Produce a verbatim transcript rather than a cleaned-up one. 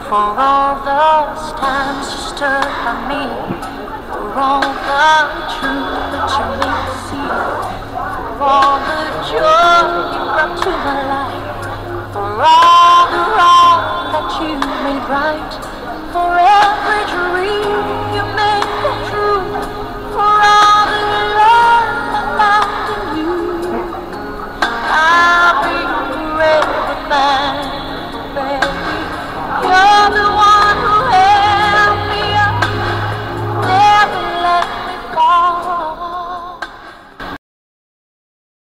For all those times you stood by me, for all the truth that you made me see, for all the joy you brought to my life, for all the wrong that you made right, forever.